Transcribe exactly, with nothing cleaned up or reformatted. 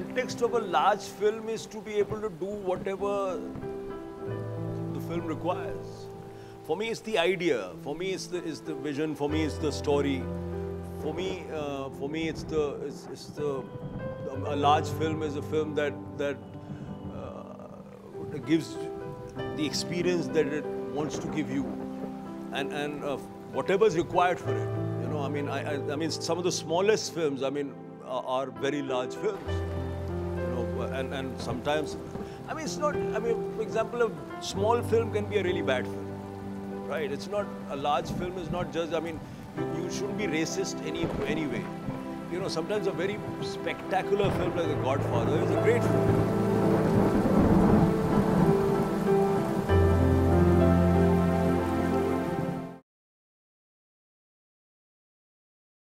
context of a large film is to be able to do whatever the film requires. For me, it's the idea. For me, it's the, it's the vision. For me, it's the story. For me, uh, for me, it's the, it's, it's the, a large film is a film that, that uh, gives the experience that it wants to give you. And, and uh, whatever is required for it. You know, I mean, I, I, I mean, some of the smallest films, I mean, are, are very large films. You know, and, and sometimes, I mean, it's not, I mean, for example, a small film can be a really bad film, right? It's not, a large film is not just, I mean, you, you shouldn't be racist any, anyway. You know, sometimes a very spectacular film like The Godfather is a great film.